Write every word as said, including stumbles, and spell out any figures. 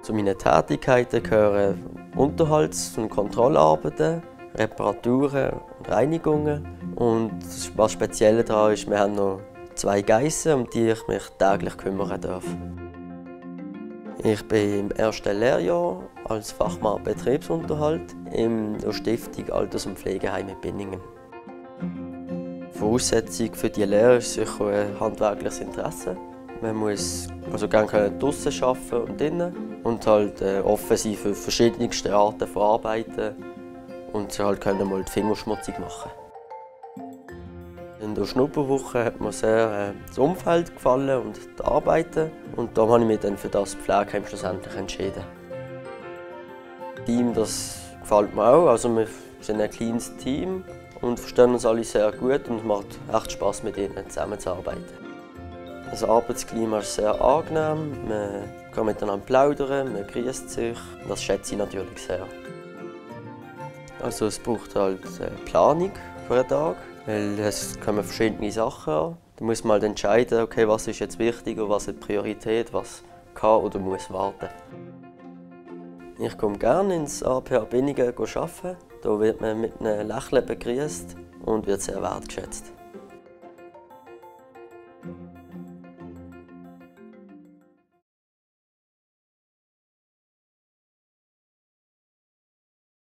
Zu meinen Tätigkeiten gehören Unterhalts- und Kontrollarbeiten, Reparaturen und Reinigungen. Und was speziell daran ist, wir haben noch zwei Geissen, um die ich mich täglich kümmern darf. Ich bin im ersten Lehrjahr als Fachmann Betriebsunterhalt in der Stiftung Alters- und Pflegeheim in Binningen. Die Voraussetzung für diese Lehre ist sicher ein handwerkliches Interesse. Man muss also gerne draussen arbeiten und drinnen und halt äh, offen sein für verschiedenste Arten von Arbeiten und sie halt können mal die Finger schmutzig machen. In der Schnupperwoche hat mir sehr äh, das Umfeld gefallen und die Arbeiten und darum habe ich mich dann für das Pflegeheim schlussendlich entschieden. Das Team, das gefällt mir auch. Also wir sind ein kleines Team und verstehen uns alle sehr gut und es macht echt Spass, mit ihnen zusammenzuarbeiten. Das Arbeitsklima ist sehr angenehm, man kann miteinander plaudern, man grüßt sich. Das schätze ich natürlich sehr. Also es braucht halt eine Planung für einen Tag, weil es kommen verschiedene Sachen an. Da muss man halt entscheiden, okay, was ist jetzt wichtig und was hat Priorität, was kann oder muss warten. Ich komme gerne ins A P H Binningen arbeiten. Hier wird man mit einem Lächeln begrüßt und wird sehr wertgeschätzt.